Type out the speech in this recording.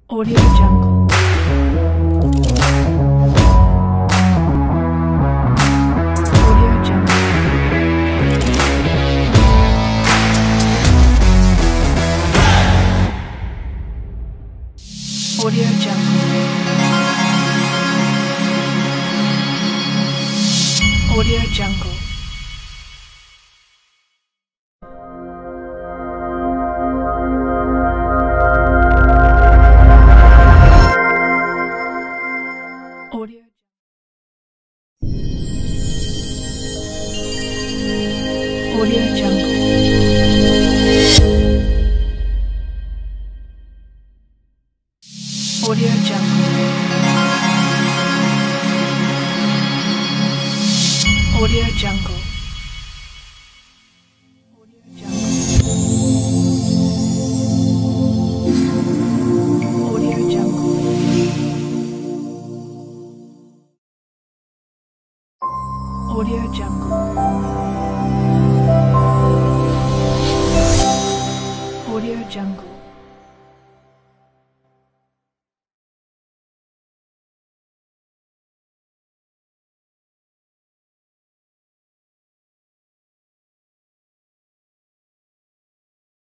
Audio Jungle. Audio Jungle. Audio Jungle. Audio Jungle. Audio. Audio Jungle. Audio Jungle. Audio Jungle. Audio Jungle. Audio Jungle. Audio Jungle.